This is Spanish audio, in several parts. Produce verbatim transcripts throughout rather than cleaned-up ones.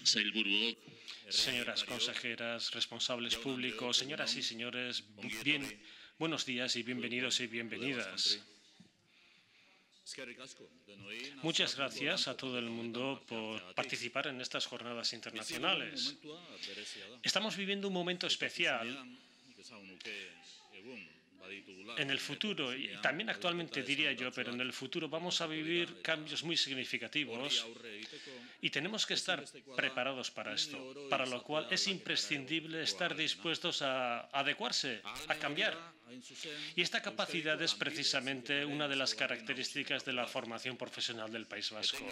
Señoras consejeras, responsables públicos, señoras y señores, bien, buenos días y bienvenidos y bienvenidas. Muchas gracias a todo el mundo por participar en estas jornadas internacionales. Estamos viviendo un momento especial. En el futuro, y también actualmente diría yo, pero en el futuro vamos a vivir cambios muy significativos y tenemos que estar preparados para esto, para lo cual es imprescindible estar dispuestos a adecuarse, a cambiar. Y esta capacidad es precisamente una de las características de la formación profesional del País Vasco.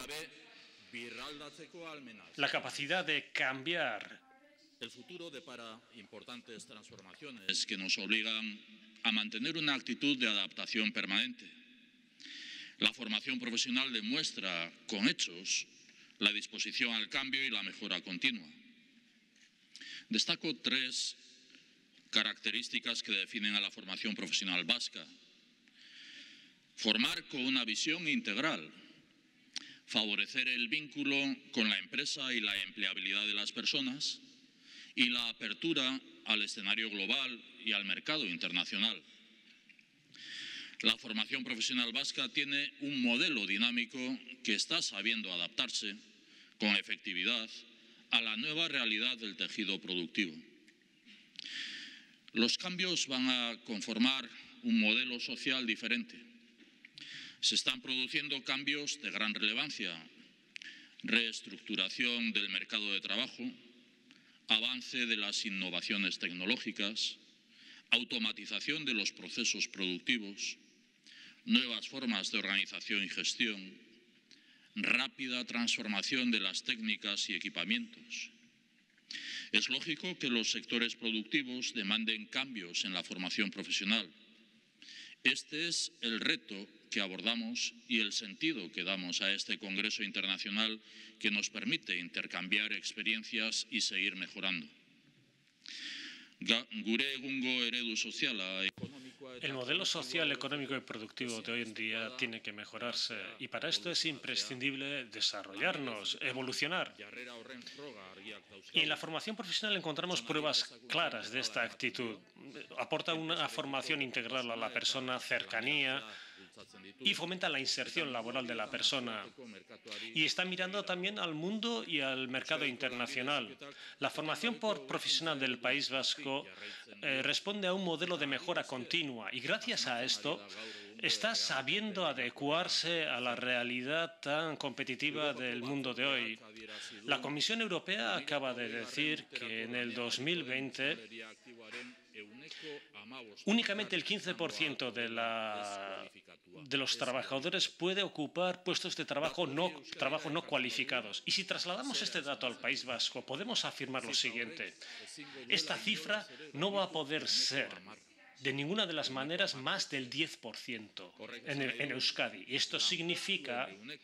La capacidad de cambiar. El futuro depara importantes transformaciones que nos obligan a mantener una actitud de adaptación permanente. La formación profesional demuestra con hechos la disposición al cambio y la mejora continua. Destaco tres características que definen a la formación profesional vasca. Formar con una visión integral, favorecer el vínculo con la empresa y la empleabilidad de las personas, y la apertura al escenario global y al mercado internacional. La formación profesional vasca tiene un modelo dinámico que está sabiendo adaptarse con efectividad a la nueva realidad del tejido productivo. Los cambios van a conformar un modelo social diferente. Se están produciendo cambios de gran relevancia: reestructuración del mercado de trabajo, avance de las innovaciones tecnológicas, automatización de los procesos productivos, nuevas formas de organización y gestión, rápida transformación de las técnicas y equipamientos. Es lógico que los sectores productivos demanden cambios en la formación profesional. Este es el reto que abordamos y el sentido que damos a este Congreso Internacional que nos permite intercambiar experiencias y seguir mejorando. El modelo social, económico y productivo de hoy en día tiene que mejorarse y para esto es imprescindible desarrollarnos, evolucionar. Y en la formación profesional encontramos pruebas claras de esta actitud. Aporta una formación integral a la persona, cercanía, y fomenta la inserción laboral de la persona. Y está mirando también al mundo y al mercado internacional. La formación por profesional del País Vasco eh, responde a un modelo de mejora continua y gracias a esto está sabiendo adecuarse a la realidad tan competitiva del mundo de hoy. La Comisión Europea acaba de decir que en el dos mil veinte únicamente el quince por ciento de, la, de los trabajadores puede ocupar puestos de trabajo no, trabajo no cualificados. Y si trasladamos este dato al País Vasco, podemos afirmar lo siguiente. Esta cifra no va a poder ser de ninguna de las maneras más del diez por ciento en, el, en Euskadi. Y esto significa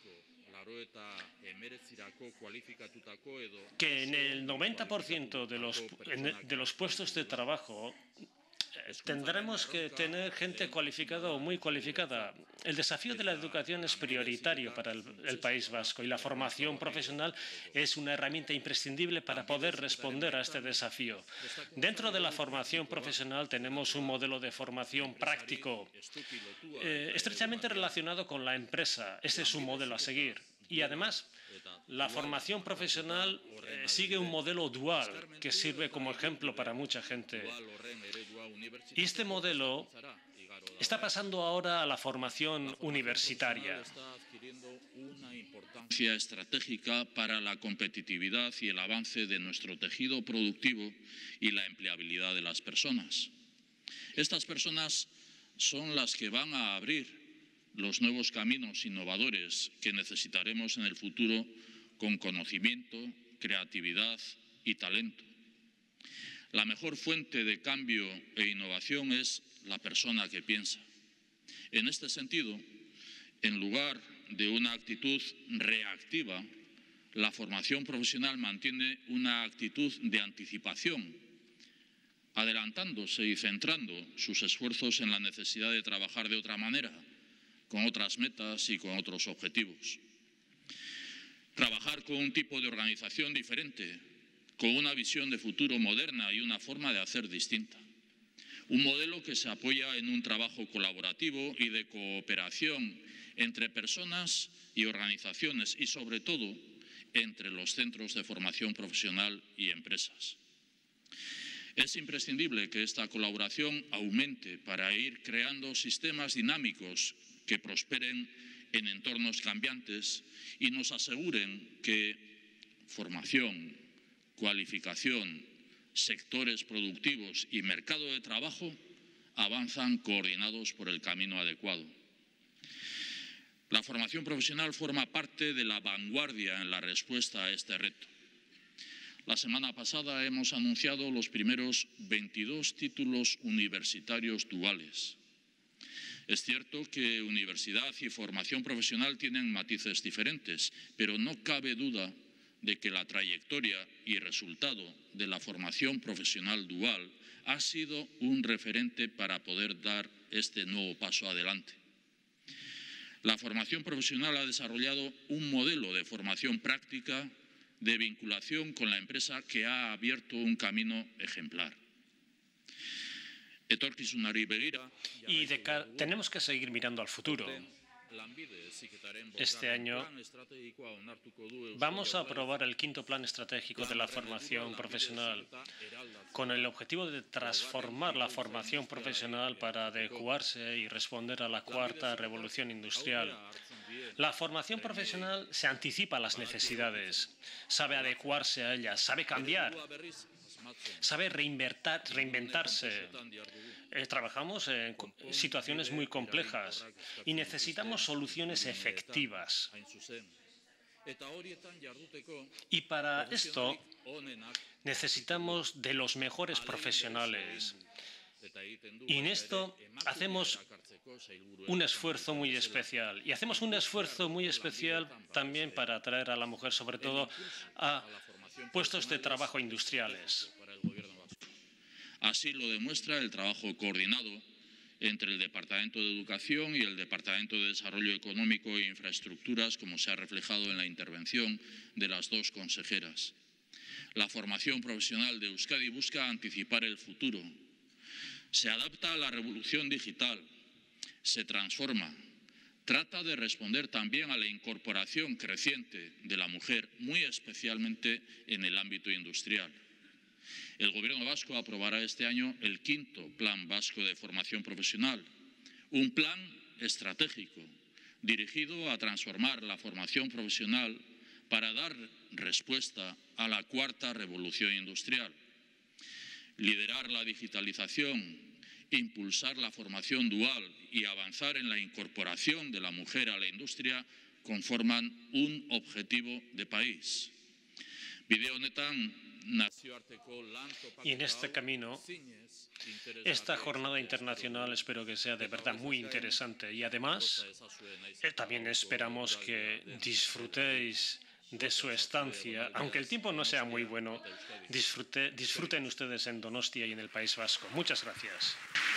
que en el noventa por ciento de los, de los puestos de trabajo tendremos que tener gente cualificada o muy cualificada. El desafío de la educación es prioritario para el, el País Vasco y la formación profesional es una herramienta imprescindible para poder responder a este desafío. Dentro de la formación profesional tenemos un modelo de formación práctico eh, estrechamente relacionado con la empresa. Este es un modelo a seguir. Y además, la formación profesional eh, sigue un modelo dual que sirve como ejemplo para mucha gente. Y este modelo está pasando ahora a la formación universitaria. Una importancia estratégica para la competitividad y el avance de nuestro tejido productivo y la empleabilidad de las personas. Estas personas son las que van a abrir los nuevos caminos innovadores que necesitaremos en el futuro con conocimiento, creatividad y talento. La mejor fuente de cambio e innovación es la persona que piensa. En este sentido, en lugar de una actitud reactiva, la formación profesional mantiene una actitud de anticipación, adelantándose y centrando sus esfuerzos en la necesidad de trabajar de otra manera, con otras metas y con otros objetivos. Trabajar trabajar con un tipo de organización diferente, con una visión de futuro moderna y una forma de hacer distinta. Un modelo que se apoya en un trabajo colaborativo y de cooperación entre personas y organizaciones y, sobre todo, entre los centros de formación profesional y empresas. Es imprescindible que esta colaboración aumente para ir creando sistemas dinámicos que prosperen en entornos cambiantes y nos aseguren que formación, cualificación, sectores productivos y mercado de trabajo avanzan coordinados por el camino adecuado. La formación profesional forma parte de la vanguardia en la respuesta a este reto. La semana pasada hemos anunciado los primeros veintidós títulos universitarios duales. Es cierto que universidad y formación profesional tienen matices diferentes, pero no cabe duda de que la trayectoria y resultado de la formación profesional dual ha sido un referente para poder dar este nuevo paso adelante. La formación profesional ha desarrollado un modelo de formación práctica de vinculación con la empresa que ha abierto un camino ejemplar. Y de cara, tenemos que seguir mirando al futuro. Este año vamos a aprobar el quinto plan estratégico de la formación profesional con el objetivo de transformar la formación profesional para adecuarse y responder a la cuarta revolución industrial. La formación profesional se anticipa a las necesidades, sabe adecuarse a ellas, sabe cambiar, sabe reinventarse. Eh, trabajamos en situaciones muy complejas y necesitamos soluciones efectivas. Y para esto necesitamos de los mejores profesionales. Y en esto hacemos un esfuerzo muy especial. Y hacemos un esfuerzo muy especial también para atraer a la mujer, sobre todo a puestos de trabajo industriales. Así lo demuestra el trabajo coordinado entre el Departamento de Educación y el Departamento de Desarrollo Económico e Infraestructuras, como se ha reflejado en la intervención de las dos consejeras. La formación profesional de Euskadi busca anticipar el futuro. Se adapta a la revolución digital, se transforma, trata de responder también a la incorporación creciente de la mujer, muy especialmente en el ámbito industrial. El Gobierno vasco aprobará este año el quinto Plan Vasco de Formación Profesional, un plan estratégico dirigido a transformar la formación profesional para dar respuesta a la cuarta revolución industrial. Liderar la digitalización, impulsar la formación dual y avanzar en la incorporación de la mujer a la industria conforman un objetivo de país. Bide honetan, y en este camino, esta jornada internacional espero que sea de verdad muy interesante y además eh, también esperamos que disfrutéis de su estancia, aunque el tiempo no sea muy bueno, disfrute, disfruten ustedes en Donostia y en el País Vasco. Muchas gracias.